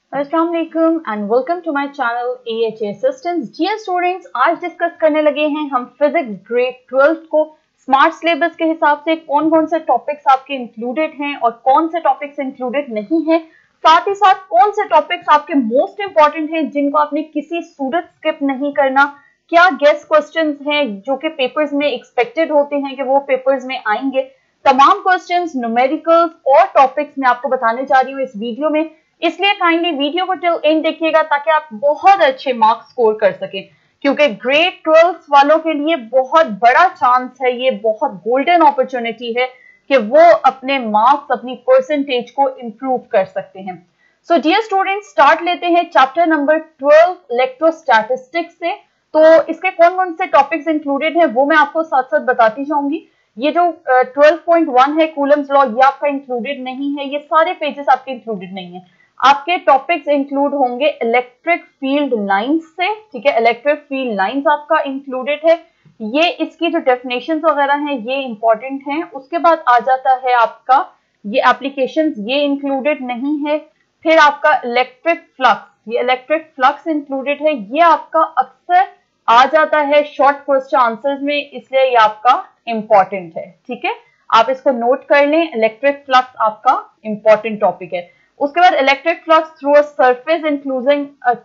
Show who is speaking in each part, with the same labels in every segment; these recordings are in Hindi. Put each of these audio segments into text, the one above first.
Speaker 1: अस्सलाम वालेकुम and welcome to my channel AHA assistants. Dear students, आज डिस्कस करने लगे हैं हम फिजिक्स ग्रेड 12 को स्मार्ट सिलेबस के हिसाब से कौन कौन से टॉपिक्स आपके इंक्लूडेड हैं और कौन से टॉपिक्स इंक्लूडेड नहीं हैं, साथ ही साथ कौन से टॉपिक्स आपके मोस्ट इंपॉर्टेंट हैं जिनको आपने किसी सूरत स्किप नहीं करना। क्या गेस्ट क्वेश्चंस हैं जो कि पेपर्स में एक्सपेक्टेड होते हैं कि वो पेपर्स में आएंगे। तमाम क्वेश्चंस, न्यूमेरिकल्स और टॉपिक्स मैं आपको बताने जा रही हूँ इस वीडियो में, इसलिए काइंडली वीडियो को टिल एंड देखिएगा ताकि आप बहुत अच्छे मार्क्स स्कोर कर सकें, क्योंकि ग्रेड 12 वालों के लिए बहुत बड़ा चांस है, ये बहुत गोल्डन अपॉर्चुनिटी है कि वो अपने मार्क्स, अपनी परसेंटेज को इंप्रूव कर सकते हैं। सो डियर स्टूडेंट्स, स्टार्ट लेते हैं चैप्टर नंबर 12 इलेक्ट्रोस्टैटिस्टिक्स से। तो इसके कौन कौन से टॉपिक्स इंक्लूडेड हैं वो मैं आपको साथ साथ बताती जाऊंगी। ये जो 12.1 है कूलम्स लॉ, ये आपका इंक्लूडेड नहीं है, ये सारे पेजेस आपके इंक्लूडेड नहीं है। आपके टॉपिक्स इंक्लूड होंगे इलेक्ट्रिक फील्ड लाइंस से, ठीक है। इलेक्ट्रिक फील्ड लाइंस आपका इंक्लूडेड है, ये इसकी जो डेफिनेशंस वगैरह हैं ये इंपॉर्टेंट हैं। उसके बाद आ जाता है आपका ये एप्लीकेशंस, ये इंक्लूडेड नहीं है। फिर आपका इलेक्ट्रिक फ्लक्स, ये इलेक्ट्रिक फ्लक्स इंक्लूडेड है, ये आपका अक्सर आ जाता है शॉर्ट क्वेश्चन आंसर्स में, इसलिए ये आपका इंपॉर्टेंट है, ठीक है। आप इसको नोट कर लें, इलेक्ट्रिक फ्लक्स आपका इंपॉर्टेंट टॉपिक है। उसके बाद electric flux through a surface including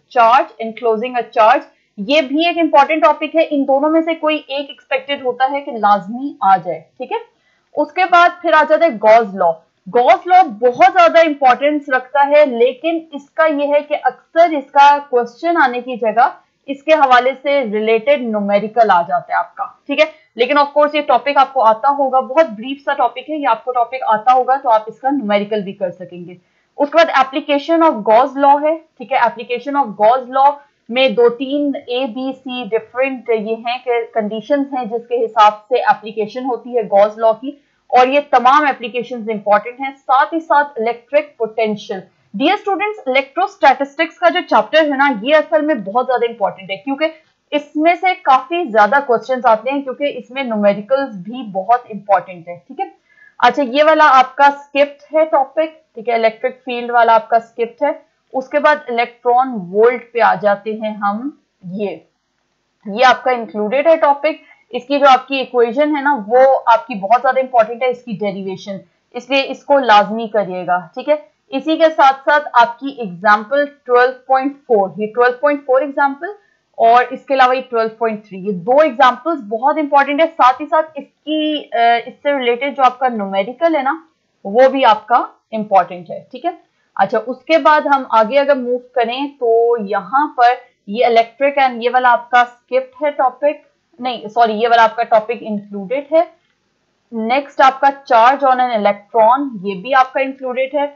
Speaker 1: a charge, ये भी एक इंपॉर्टेंट टॉपिक है। इन दोनों में से कोई एक एक्सपेक्टेड होता है कि लाजमी आ जाए, ठीक है। उसके बाद फिर आ जाता है गॉस लॉ। गॉस लॉ बहुत ज्यादा इंपॉर्टेंस रखता है, लेकिन इसका यह है कि अक्सर इसका क्वेश्चन आने की जगह इसके हवाले से रिलेटेड न्यूमेरिकल आ जाता है आपका, ठीक है। लेकिन ऑफ कोर्स ये टॉपिक आपको आता होगा, बहुत ब्रीफ सा टॉपिक है, ये आपको टॉपिक आता होगा तो आप इसका न्यूमेरिकल भी कर सकेंगे। उसके बाद एप्लीकेशन ऑफ गॉस लॉ है, ठीक है। एप्लीकेशन ऑफ गॉस लॉ में दो तीन ABC डिफरेंट ये हैं कि कंडीशंस हैं जिसके हिसाब से एप्लीकेशन होती है गॉस लॉ की, और ये तमाम एप्लीकेशंस इंपॉर्टेंट हैं। साथ ही साथ electric potential. Dear students, electrostatistics का जो चैप्टर है ना, ये असल में बहुत ज्यादा इंपॉर्टेंट है, क्योंकि इसमें से काफी ज्यादा क्वेश्चंस आते हैं, क्योंकि इसमें न्यूमेरिकल्स भी बहुत इंपॉर्टेंट है, ठीक है। अच्छा, ये वाला आपका स्किप्ड है टॉपिक, ठीक है। इलेक्ट्रिक फील्ड वाला आपका स्किप्ड है। उसके बाद इलेक्ट्रॉन वोल्ट पे आ जाते हैं हम। ये आपका इंक्लूडेड है टॉपिक। इसकी जो आपकी इक्वेशन है ना, वो आपकी बहुत ज्यादा इंपॉर्टेंट है, इसकी डेरिवेशन, इसलिए इसको लाजमी करिएगा, ठीक है। इसी के साथ साथ आपकी एग्जाम्पल 12.4, ये 12.4 एग्जाम्पल और इसके अलावा ये 12.3, ये दो एग्जाम्पल्स बहुत इंपॉर्टेंट है। साथ ही साथ इससे रिलेटेड जो आपका न्यूमेरिकल है ना, वो भी आपका इंपॉर्टेंट है, ठीक है। अच्छा, उसके बाद हम आगे अगर मूव करें तो यहाँ पर ये इलेक्ट्रिक एंड ये वाला आपका स्किप्ड है टॉपिक, नहीं सॉरी, ये वाला आपका टॉपिक इंक्लूडेड है। नेक्स्ट आपका चार्ज ऑन एन इलेक्ट्रॉन, ये भी आपका इंक्लूडेड है।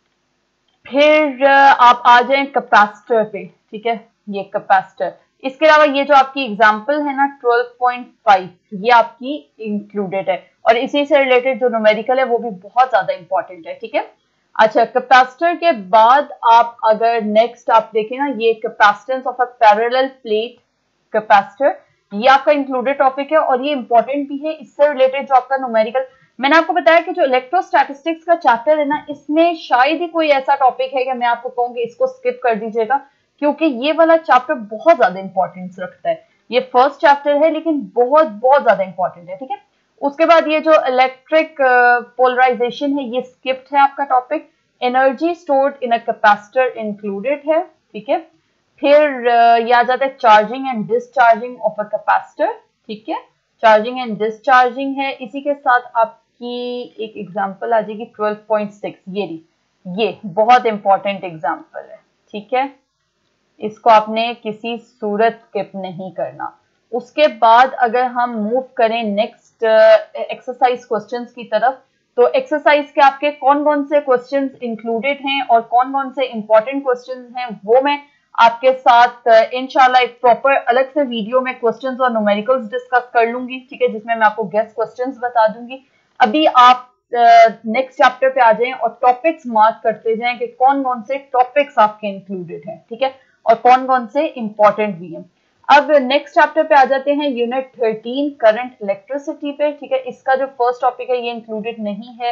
Speaker 1: फिर आप आ जाएं कैपेसिटर पे, ठीक है, ये कैपेसिटर। इसके अलावा ये जो आपकी एग्जांपल है ना 12.5, ये आपकी इंक्लूडेड है, और इसी से रिलेटेड जो न्यूमेरिकल है वो भी बहुत ज्यादा इंपॉर्टेंट है, ठीक है। अच्छा, कैपेसिटर के बाद आप अगर नेक्स्ट आप देखें ना, ये capacitance of a parallel plate capacitor, ये आपका इंक्लूडेड टॉपिक है और ये इंपॉर्टेंट भी है। इससे रिलेटेड जो आपका न्यूमेरिकल, मैंने आपको बताया कि जो इलेक्ट्रोस्टैटिस्टिक्स का चैप्टर है ना, इसमें शायद ही कोई ऐसा टॉपिक है कि मैं आपको कहूंगी इसको स्किप कर दीजिएगा, क्योंकि ये वाला चैप्टर बहुत ज्यादा इंपॉर्टेंस रखता है। ये फर्स्ट चैप्टर है लेकिन बहुत बहुत ज्यादा इंपॉर्टेंट है, ठीक है। उसके बाद ये जो इलेक्ट्रिक पोलराइजेशन है, ये स्किप्ड है आपका topic. Energy stored in a capacitor included है, ठीक है। फिर ये आ जाता है charging and discharging of a capacitor, ठीक है। चार्जिंग एंड डिस्चार्जिंग है। इसी के साथ आपकी एक एग्जांपल आ जाएगी 12.6, ये बहुत इंपॉर्टेंट एग्जांपल है, ठीक है। इसको आपने किसी सूरत स्किप नहीं करना। उसके बाद अगर हम मूव करें नेक्स्ट एक्सरसाइज क्वेश्चंस की तरफ, तो एक्सरसाइज के आपके कौन कौन से क्वेश्चंस इंक्लूडेड हैं और कौन कौन से इंपॉर्टेंट क्वेश्चंस हैं, वो मैं आपके साथ इंशाल्लाह एक प्रॉपर अलग से वीडियो में क्वेश्चंस और न्यूमेरिकल्स डिस्कस कर लूंगी, ठीक है, जिसमें मैं आपको गेस्ट क्वेश्चंस बता दूंगी। अभी आप नेक्स्ट चैप्टर पे आ जाएं और टॉपिक्स मार्क करते जाएं कि कौन कौन से टॉपिक्स आपके इंक्लूडेड हैं, ठीक है, और कौन कौन से इंपॉर्टेंट भी हैं। अब नेक्स्ट चैप्टर पे आ जाते हैं, यूनिट 13 करंट इलेक्ट्रिसिटी पे, ठीक है। इसका जो फर्स्ट टॉपिक है ये इंक्लूडेड नहीं है।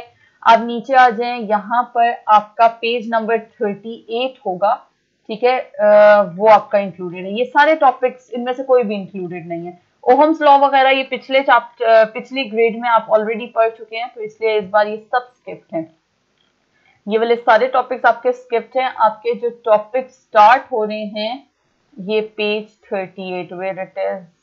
Speaker 1: आप नीचे आ जाएं, यहाँ पर आपका पेज नंबर 38 होगा, ठीक है, वो आपका इंक्लूडेड है। ये सारे टॉपिक्स, इनमें से कोई भी इंक्लूडेड नहीं है। ओहम्स लॉ वगैरह ये पिछली ग्रेड में आप ऑलरेडी पढ़ चुके हैं, तो इसलिए इस बार ये सब स्किप्ड हैं। ये वाले सारे टॉपिक्स आपके स्किप्ड हैं। आपके जो टॉपिक स्टार्ट हो रहे हैं ये पेज 38 वेयर इट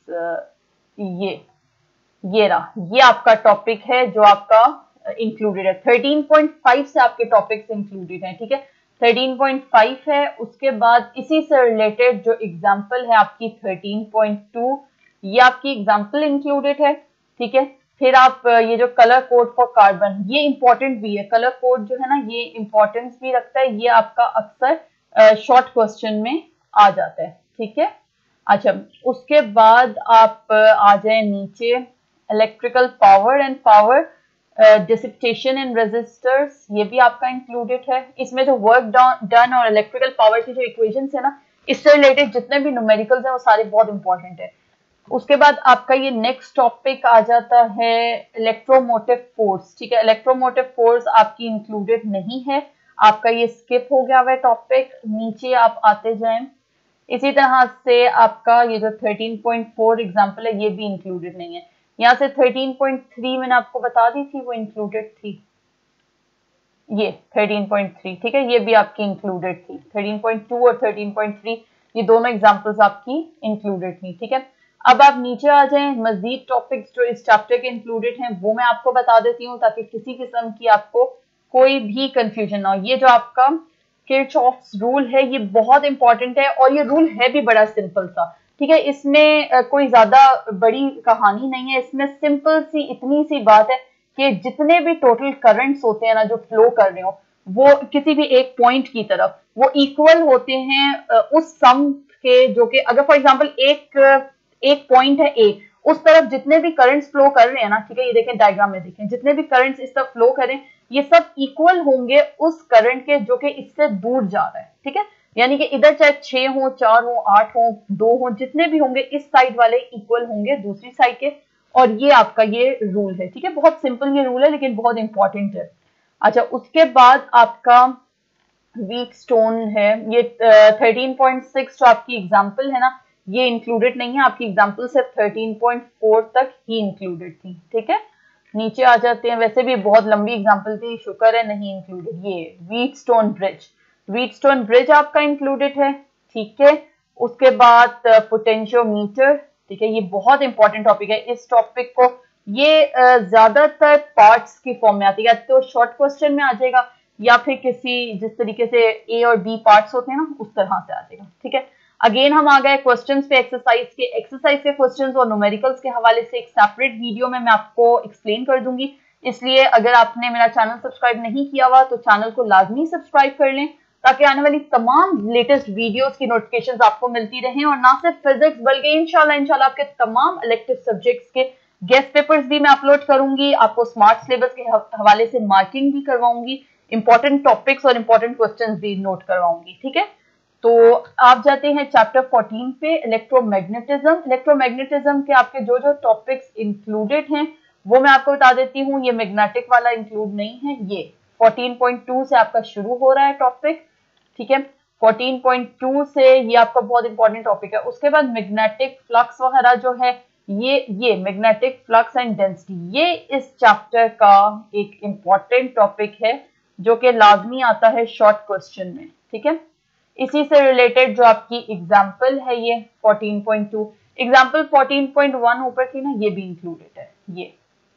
Speaker 1: इज, ये रहा, ये आपका टॉपिक है जो आपका इंक्लूडेड है। 13.5 से आपके टॉपिक्स इंक्लूडेड हैं, ठीक है, 13.5 है। उसके बाद इसी से रिलेटेड जो एग्जाम्पल है आपकी 13.2, ये आपकी एग्जाम्पल इंक्लूडेड है, ठीक है। फिर आप ये जो कलर कोड फॉर कार्बन, ये इंपॉर्टेंट भी है, कलर कोड जो है ना ये इंपॉर्टेंस भी रखता है, ये आपका अक्सर शॉर्ट क्वेश्चन में आ जाता है, ठीक है। अच्छा, उसके बाद आप आ जाए नीचे, electrical power and power dissipation in resistors, ये भी आपका इंक्लूडेड है। इसमें जो वर्क डन और इलेक्ट्रिकल पावर की जो इक्वेशंस है ना, इससे रिलेटेड जितने भी न्यूमेरिकल्स हैं वो सारे बहुत इंपॉर्टेंट है। उसके बाद आपका ये नेक्स्ट टॉपिक आ जाता है इलेक्ट्रोमोटिव फोर्स, ठीक है। इलेक्ट्रोमोटिव फोर्स आपकी इंक्लूडेड नहीं है, आपका ये स्किप हो गया हुआ टॉपिक। नीचे आप आते जाएं, इसी तरह से आपका ये जो 13.4 एग्जाम्पल है ये भी इंक्लूडेड नहीं है। यहाँ से 13.3 मैंने आपको बता दी थी वो इंक्लूडेड थी, ये 13.3, ठीक है, ये भी आपकी इंक्लूडेड थी। 13.2 और 13.3 ये दोनों एग्जाम्पल्स आपकी इंक्लूडेड थी, ठीक है। अब आप नीचे आ जाएं, मजीद टॉपिक्स जो इस चैप्टर के इंक्लूडेड हैं वो मैं आपको बता देती हूँ ताकि किसी किस्म की आपको कोई भी कंफ्यूजन ना हो। ये जो आपका किरचॉफ्स रूल है ये बहुत इंपॉर्टेंट है और ये रूल है भी बड़ा सिंपल सा, ठीक है। इसमें कोई ज्यादा बड़ी कहानी नहीं है, इसमें सिंपल सी इतनी सी बात है कि जितने भी टोटल करंट्स होते हैं ना जो फ्लो कर रहे हो वो किसी भी एक पॉइंट की तरफ वो इक्वल होते हैं उस सम के, जो कि अगर फॉर एग्जांपल एक पॉइंट है ए, उस तरफ जितने भी करंट्स फ्लो कर रहे हैं ना, ठीक है, ये देखें डायग्राम में देखें, जितने भी करंट्स इस तरफ फ्लो करें ये सब इक्वल होंगे उस करंट के जो कि इससे दूर जा रहा है, ठीक है। यानी कि इधर चाहे 6 हो, 4 हो, 8 हो, 2 हो, जितने भी होंगे इस साइड वाले इक्वल होंगे दूसरी साइड के, और ये आपका ये रूल है, ठीक है। बहुत सिंपल ये रूल है लेकिन बहुत इंपॉर्टेंट है। अच्छा, उसके बाद आपका वीट स्टोन है, ये 13.6 जो आपकी एग्जाम्पल है ना ये इंक्लूडेड नहीं है, आपकी एग्जाम्पल सिर्फ 13.4 तक ही इंक्लूडेड थी, ठीक है। नीचे आ जाते हैं, वैसे भी बहुत लंबी एग्जाम्पल थी, शुक्र है नहीं इंक्लूडेड। ये वीट स्टोन ब्रिज आपका इंक्लूडेड है, ठीक है। उसके बाद पोटेंशियोमीटर, ठीक है, ये बहुत इंपॉर्टेंट टॉपिक है। इस टॉपिक को ये ज्यादातर पार्ट्स की फॉर्म में आती है, तो शॉर्ट क्वेश्चन में आ जाएगा या फिर किसी जिस तरीके से ए और बी पार्ट्स होते हैं ना उस तरह से आ जाएगा, ठीक है। अगेन हम आ गए क्वेश्चंस पे, एक्सरसाइज के क्वेश्चंस और न्यूमेरिकल्स के हवाले से एक सेपरेट वीडियो में मैं आपको एक्सप्लेन कर दूंगी, इसलिए अगर आपने मेरा चैनल सब्सक्राइब नहीं किया हुआ तो चैनल को लाजमी सब्सक्राइब कर लें ताकि आने वाली तमाम लेटेस्ट वीडियोस की नोटिफिकेशंस आपको मिलती रहें। और ना सिर्फ फिजिक्स बल्कि इंशाल्लाह आपके तमाम इलेक्टिव सब्जेक्ट्स के गेस्ट पेपर्स भी मैं अपलोड करूंगी, आपको स्मार्ट सिलेबस के हवाले से मार्किंग भी करवाऊंगी, इंपॉर्टेंट टॉपिक्स और इंपॉर्टेंट क्वेश्चंस भी नोट करवाऊंगी, ठीक है। तो आप जाते हैं चैप्टर 14 पे, इलेक्ट्रोमैग्नेटिज्म के आपके जो जो टॉपिक्स इंक्लूडेड हैं वो मैं आपको बता देती हूँ। ये मैग्नेटिक वाला इंक्लूड नहीं है, ये 14.2 से आपका शुरू हो रहा है टॉपिक, ठीक है। 14.2 से ये आपका बहुत इंपॉर्टेंट टॉपिक है। उसके बाद मैग्नेटिक फ्लक्स वगैरह जो है ये मैग्नेटिक फ्लक्स एंड डेंसिटी, ये इस चैप्टर का एक इंपॉर्टेंट टॉपिक है जो कि लाजमी आता है शॉर्ट क्वेश्चन में, ठीक है। इसी से रिलेटेड जो आपकी एग्जाम्पल है ये 14.2, एग्जाम्पल 14.1 ऊपर थी ना, ये भी इंक्लूडेड है, ये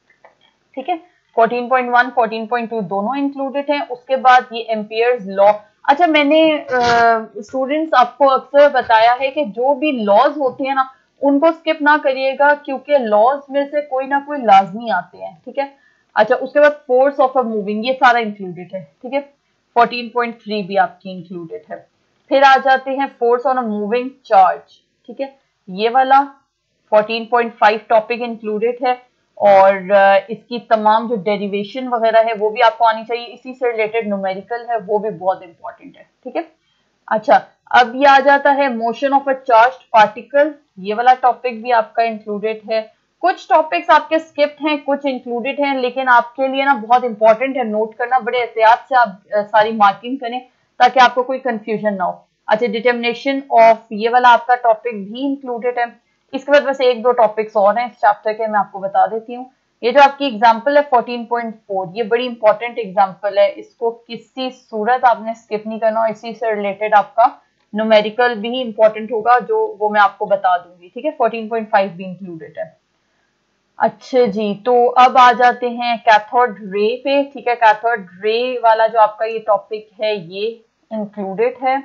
Speaker 1: ठीक है। 14.1 14.2 दोनों इंक्लूडेड हैं। उसके बाद ये एम्पियर्स लॉ, अच्छा मैंने स्टूडेंट्स आपको अक्सर बताया है कि जो भी लॉज होते हैं ना उनको स्किप ना करिएगा क्योंकि लॉज में से कोई ना कोई लाजमी आते हैं, ठीक है। अच्छा, उसके बाद फोर्स ऑफ अ मूविंग, ये सारा इंक्लूडेड है, ठीक है। 14.3 भी आपकी इंक्लूडेड है। फिर आ जाते हैं force on a moving charge, ठीक है, ये वाला 14.5 टॉपिक इंक्लूडेड है। और इसकी तमाम जो डेरिवेशन वगैरह है वो भी आपको आनी चाहिए, इसी से रिलेटेड न्यूमेरिकल है वो भी बहुत इंपॉर्टेंट है, ठीक है। अच्छा, अब ये आ जाता है motion of a charged particle, ये वाला टॉपिक भी आपका इंक्लूडेड है। कुछ टॉपिक्स आपके स्किप्ड हैं, कुछ इंक्लूडेड हैं, लेकिन आपके लिए ना बहुत इंपॉर्टेंट है नोट करना, बड़े एहतियात से आप सारी मार्किंग करें ताकि आपको कोई कंफ्यूजन ना हो। अच्छा, डिटर्मिनेशन ऑफ ये वाला आपका टॉपिक भी इंक्लूडेड है। इसके बाद बस एक दो टॉपिक्स और हैं इस चैप्टर के, मैं आपको बता देती हूँ। ये जो आपकी एग्जाम्पल है 14.4, ये बड़ी इंपॉर्टेंट एग्जाम्पल है, इसको किसी सूरत आपने स्किप नहीं करना, और इसी से रिलेटेड आपका न्यूमेरिकल भी इंपॉर्टेंट होगा, जो वो मैं आपको बता दूंगी, ठीक है। 14.5 भी इंक्लूडेड है। अच्छा जी, तो अब आ जाते हैं कैथोड रे पे, ठीक है। कैथोड रे वाला जो आपका ये टॉपिक है ये इंक्लूडेड है।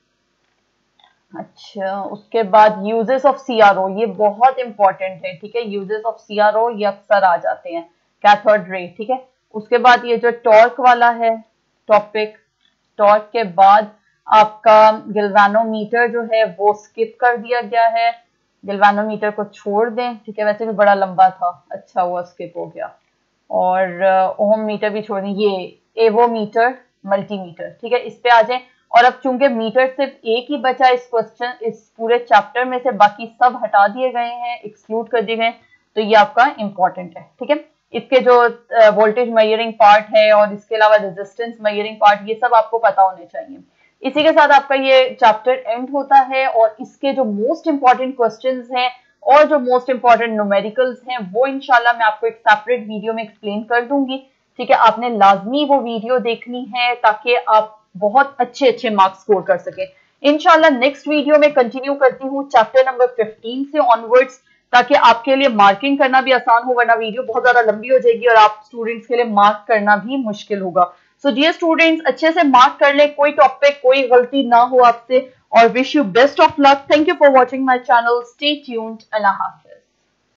Speaker 1: अच्छा, उसके बाद यूजेस ऑफ सीआरओ, ये बहुत इंपॉर्टेंट है, ठीक है। यूजेस ऑफ सीआरओ ये अक्सर आ जाते हैं कैथोड रे, ठीक है। उसके बाद ये जो टॉर्क वाला है टॉपिक, टॉर्क के बाद आपका गिल्वानोमीटर जो है वो स्किप कर दिया गया है, गिल्वानोमीटर को छोड़ दें, ठीक है। वैसे भी बड़ा लंबा था, अच्छा हुआ स्किप हो गया। और ओम मीटर भी छोड़ दें, ये एवोमीटर, मल्टीमीटर, ठीक है, इस पे आ जाए। और अब चूंकि मीटर सिर्फ एक ही बचा इस क्वेश्चन, इस पूरे चैप्टर में से, बाकी सब हटा दिए गए हैं, एक्सक्लूड कर दिए गए, तो ये आपका इंपॉर्टेंट है, ठीक है। इसके जो वोल्टेज मेजरिंग पार्ट है और इसके अलावा रेजिस्टेंस मेजरिंग पार्ट, ये सब आपको पता होने चाहिए। इसी के साथ आपका ये चैप्टर एंड होता है, और इसके जो मोस्ट इंपॉर्टेंट क्वेश्चंस हैं और जो मोस्ट इंपॉर्टेंट न्यूमेरिकल्स हैं वो इंशाल्लाह मैं आपको एक सेपरेट वीडियो में एक्सप्लेन कर दूंगी, ठीक है। आपने लाजमी वो वीडियो देखनी है ताकि आप बहुत अच्छे अच्छे मार्क्स स्कोर कर सके। इंशाल्लाह नेक्स्ट वीडियो में कंटिन्यू करती हूँ चैप्टर नंबर 15 से ऑनवर्ड्स, ताकि आपके लिए मार्किंग करना भी आसान हो, वरना वीडियो बहुत ज्यादा लंबी हो जाएगी और आप स्टूडेंट्स के लिए मार्क करना भी मुश्किल होगा। सो डियर स्टूडेंट्स, अच्छे से मार्क कर ले, कोई टॉपिक कोई गलती ना हो आपसे, और wish you best of luck. Thank you for watching my channel, stay tuned, अल्लाह हाफिज।